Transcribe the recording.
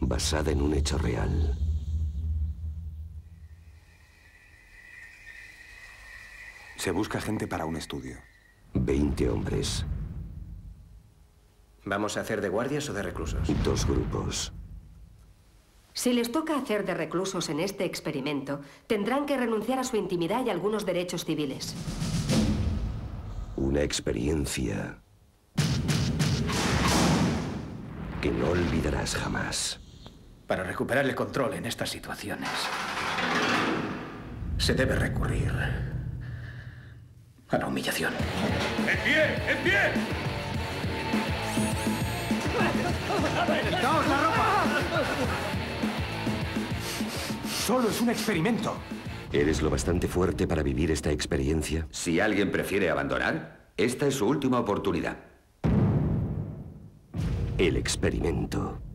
Basada en un hecho real. Se busca gente para un estudio. 20 hombres. ¿Vamos a hacer de guardias o de reclusos? 2 grupos. Si les toca hacer de reclusos en este experimento, tendrán que renunciar a su intimidad y algunos derechos civiles. Una experiencia que no olvidarás jamás. Para recuperar el control en estas situaciones, se debe recurrir a la humillación. ¡En pie! ¡En pie! ¡Quitaos la ropa! Solo es un experimento. ¿Eres lo bastante fuerte para vivir esta experiencia? Si alguien prefiere abandonar, esta es su última oportunidad. El experimento.